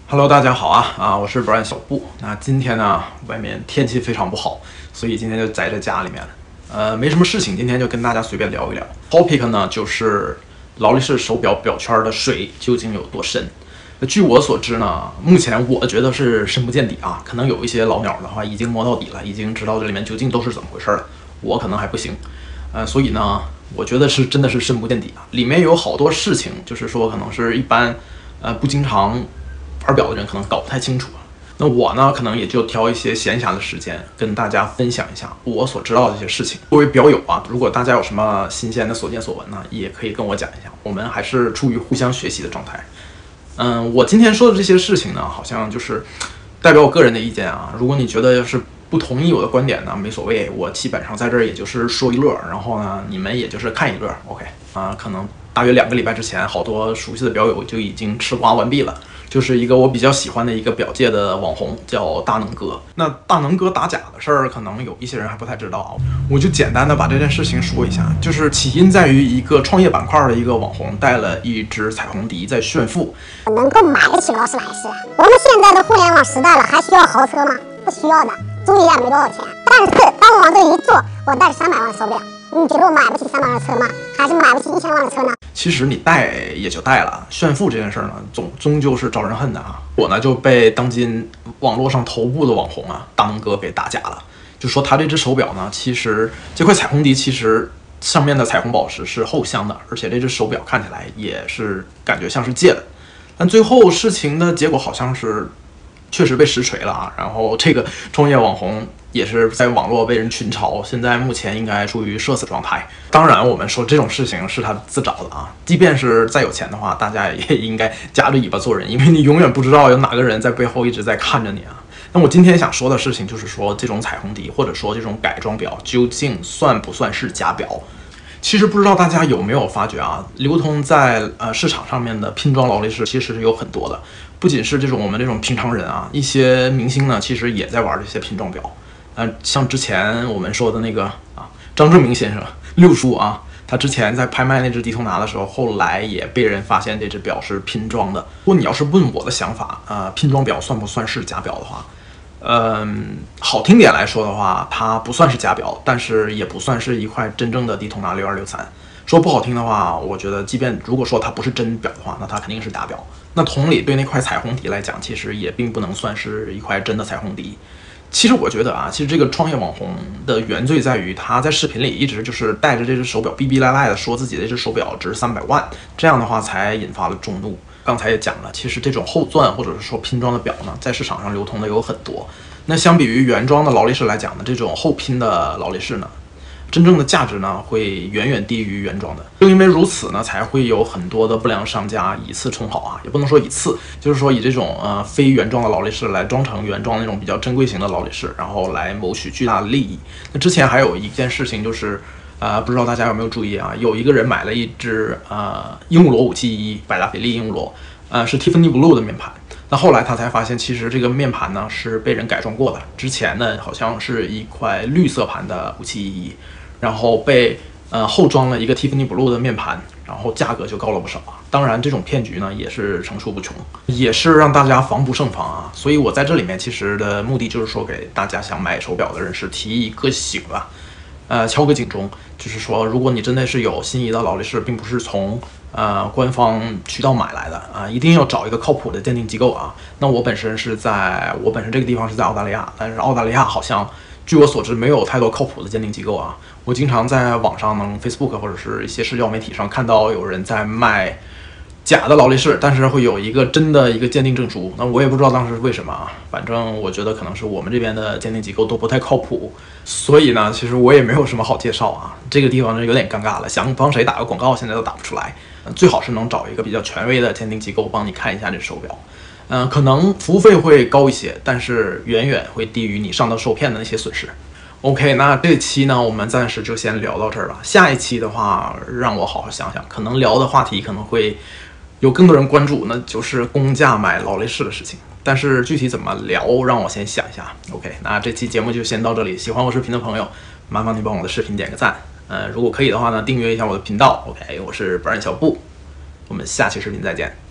Hello， 大家好我是 Brian 小布。那今天呢，外面天气非常不好，所以今天就宅在家里面没什么事情，今天就跟大家随便聊一聊。Topic 呢就是劳力士手表表圈的水究竟有多深？那据我所知呢，目前我觉得是深不见底啊。可能有一些老鸟的话已经摸到底了，已经知道这里面究竟都是怎么回事了。我可能还不行，所以呢，我觉得是真的是深不见底啊。里面有好多事情，就是说可能是一般不经常玩表的人可能搞不太清楚。那我呢，可能也就挑一些闲暇的时间跟大家分享一下我所知道的这些事情。作为表友啊，如果大家有什么新鲜的所见所闻呢，也可以跟我讲一下。我们还是处于互相学习的状态。我今天说的这些事情呢，好像就是代表我个人的意见啊。如果你觉得要是不同意我的观点呢，没所谓，我基本上在这儿也就是说一乐，然后呢，你们也就是看一乐 ，OK 可能大约2个礼拜之前，好多熟悉的表友就已经吃瓜完毕了。就是一个我比较喜欢的一个表界的网红，叫大能哥。那大能哥打假的事儿，可能有一些人还不太知道啊，我就简单的把这件事情说一下。就是起因在于一个创业板块的一个网红带了一只彩虹笛在炫富， 能够买得起劳斯莱斯。我们现在的互联网时代了，还需要豪车吗？不需要的，租也没多少钱。但是当我往这一坐，我带着300万手表，你觉得我买不起300万的车吗？还是买不起1000万的车呢？ 其实你带也就带了，炫富这件事呢，终究是招人恨的啊。我呢就被当今网络上头部的网红大能哥给打假了，就说他这只手表呢，其实这块彩虹笛其实上面的彩虹宝石是后镶的，而且这只手表看起来也是感觉像是借的。但最后事情的结果好像是确实被实锤了啊。然后这个创业网红也是在网络被人群嘲，现在目前应该处于社死状态。当然我们说这种事情是他自找的啊，即便是再有钱的话，大家也应该夹着尾巴做人，因为你永远不知道有哪个人在背后一直在看着你啊。那我今天想说的事情就是说，这种彩虹笛或者说这种改装表究竟算不算是假表？其实不知道大家有没有发觉啊，流通在市场上面的拼装劳力士其实是有很多的，不仅是这种我们这种平常人啊，一些明星呢其实也在玩这些拼装表。像之前我们说的那个张正明先生六叔啊，他之前在拍卖那只迪通拿的时候，后来也被人发现这只表是拼装的。如果你要是问我的想法拼装表算不算是假表的话，好听点来说的话，它不算是假表，但是也不算是一块真正的迪通拿6263。说不好听的话，我觉得即便如果说它不是真表的话，那它肯定是假表。那同理，对那块彩虹笛来讲，其实也并不能算是一块真的彩虹笛。其实我觉得其实这个创业网红的原罪在于他在视频里一直就是带着这只手表逼逼赖赖的说自己的这只手表值300万，这样的话才引发了众怒。刚才也讲了，其实这种后钻或者是说拼装的表呢，在市场上流通的有很多。那相比于原装的劳力士来讲呢，这种后拼的劳力士呢，真正的价值呢会远远低于原装的。正因为如此呢，才会有很多的不良商家以次充好也不能说以次，就是说以这种非原装的劳力士来装成原装那种比较珍贵型的劳力士，然后来谋取巨大的利益。那之前还有一件事情就是不知道大家有没有注意有一个人买了一只鹦鹉螺571百达翡丽鹦鹉螺是 Tiffany Blue 的面盘。那后来他才发现，其实这个面盘呢是被人改装过的。之前呢好像是一块绿色盘的5711，然后被后装了一个 Tiffany Blue 的面盘，然后价格就高了不少当然，这种骗局呢也是层出不穷，也是让大家防不胜防所以我在这里面其实的目的就是说，给大家想买手表的人士提一个醒吧。敲个警钟，就是说，如果你真的是有心仪的劳力士，并不是从官方渠道买来的一定要找一个靠谱的鉴定机构那我本身这个地方是在澳大利亚，但是澳大利亚好像据我所知没有太多靠谱的鉴定机构我经常在网上Facebook 或者是一些社交媒体上看到有人在卖假的劳力士，但是会有一个真的一个鉴定证书。那我也不知道当时是为什么反正我觉得可能是我们这边的鉴定机构都不太靠谱，所以呢，其实我也没有什么好介绍这个地方有点尴尬了，想帮谁打个广告现在都打不出来。最好是能找一个比较权威的鉴定机构帮你看一下这手表。可能服务费会高一些，但是远远会低于你上当受骗的那些损失。OK， 那这期呢，我们暂时就先聊到这儿吧。下一期的话，让我好好想想，可能聊的话题可能会有更多人关注，那就是公价买劳力士的事情。但是具体怎么聊，让我先想一下。OK， 那这期节目就先到这里。喜欢我视频的朋友，麻烦你帮我的视频点个赞。如果可以的话呢，订阅一下我的频道。OK， 我是Brian小布，我们下期视频再见。